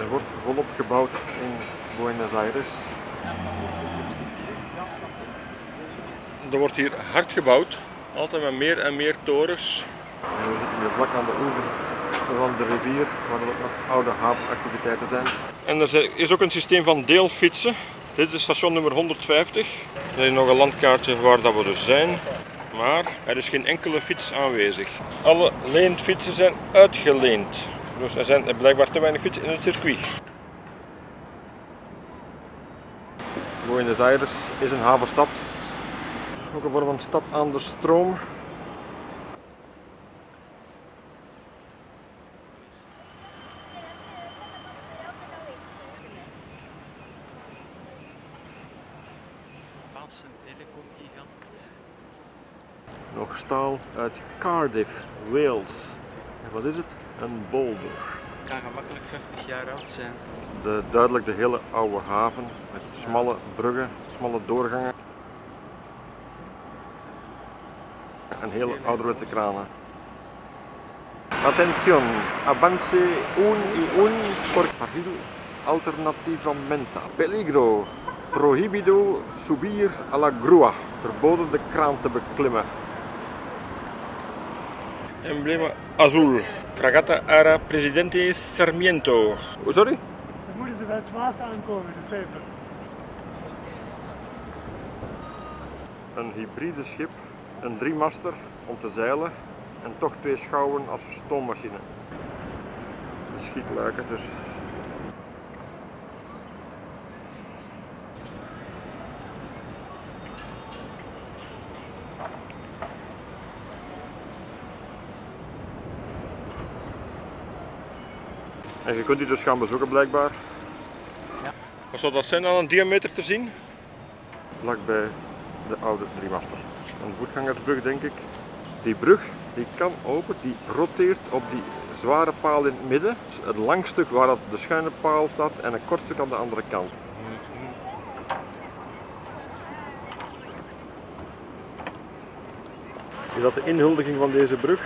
Er wordt volop gebouwd in Buenos Aires. Er wordt hier hard gebouwd, altijd met meer en meer torens. En we zitten hier vlak aan de oever van de rivier, waar er ook nog oude havenactiviteiten zijn. En er is ook een systeem van deelfietsen. Dit is station nummer 150. Er is nog een landkaartje waar dat we dus zijn. Maar er is geen enkele fiets aanwezig. Alle leenfietsen zijn uitgeleend. Dus er zijn blijkbaar te weinig fietsen in het circuit. Buenos Aires is een havenstad. Ook een vorm van stad aan de stroom. Een telecomgigant. Nog staal uit Cardiff, Wales. En wat is het? Een boulder. Kan gemakkelijk 50 jaar oud zijn. Duidelijk de hele oude haven met smalle bruggen, smalle doorgangen. En hele ouderwetse kranen. Atención, avance un por carril alternativamente. Peligro, prohibido subir a la grúa. Verboden de kraan te beklimmen. Emblema azul. Fragata Ara Presidente Sarmiento. Oh, sorry? Dan moeten ze bij het Waas aankomen, de schepen. Een hybride schip, een driemaster om te zeilen en toch 2 schouwen als stoommachine. De schietluiken dus. En je kunt die dus gaan bezoeken blijkbaar. Ja. Wat zou dat zijn aan een diameter te zien? Vlakbij de oude driemaster. Een voetgangersbrug denk ik. Die brug die kan open, die roteert op die zware paal in het midden. Het lang stuk waar de schuine paal staat en een kort stuk aan de andere kant. Is dat de inhuldiging van deze brug?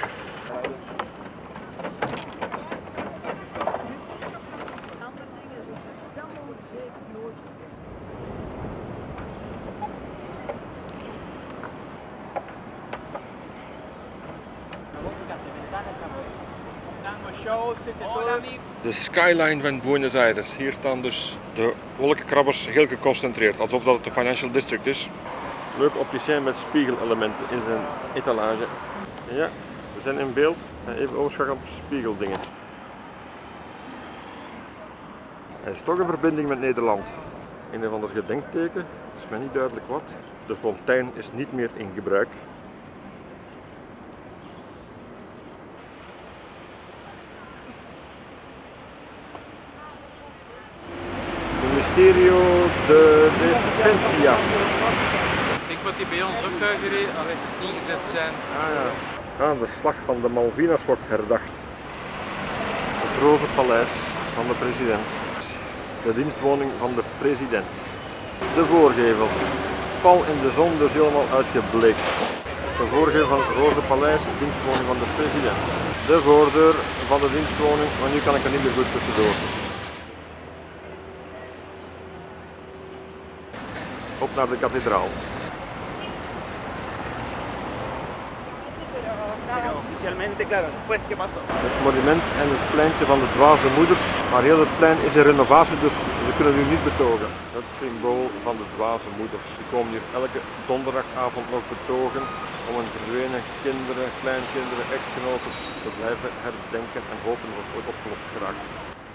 De skyline van Buenos Aires. Hier staan dus de wolkenkrabbers heel geconcentreerd, alsof dat het een financial district is. Leuk opticien met spiegelelementen in zijn etalage. Ja, we zijn in beeld. Even overschakelen op spiegeldingen. Er is toch een verbinding met Nederland. Een of ander gedenkteken, is mij niet duidelijk wat. De fontein is niet meer in gebruik. Ministerio de Defensia. Ik moet die bij ons ook ingezet zijn. Ah ja. De slag van de Malvinas wordt herdacht. Het Roze Paleis van de president. De dienstwoning van de president. De voorgevel. Pal in de zon, dus helemaal uitgebleekt. De voorgevel van het Roze Paleis, de dienstwoning van de president. De voordeur van de dienstwoning, maar nu kan ik er niet meer goed tussendoor. Op naar de kathedraal. Het monument en het pleintje van de dwaze moeders, maar heel het plein is in renovatie, dus ze kunnen nu niet betogen. Het symbool van de dwaze moeders. Die komen hier elke donderdagavond nog betogen om hun verdwenen kinderen, kleinkinderen, echtgenoten te blijven herdenken en hopen dat het ooit opgelost geraakt.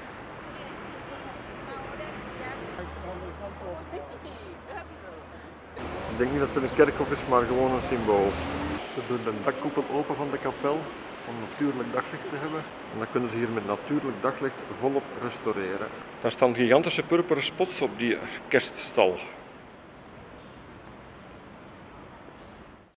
Ik denk niet dat het een kerkhof is, maar gewoon een symbool. Ze doen de dakkoepel open van de kapel om natuurlijk daglicht te hebben. En dan kunnen ze hier met natuurlijk daglicht volop restaureren. Daar staan gigantische purperen spots op die kerststal.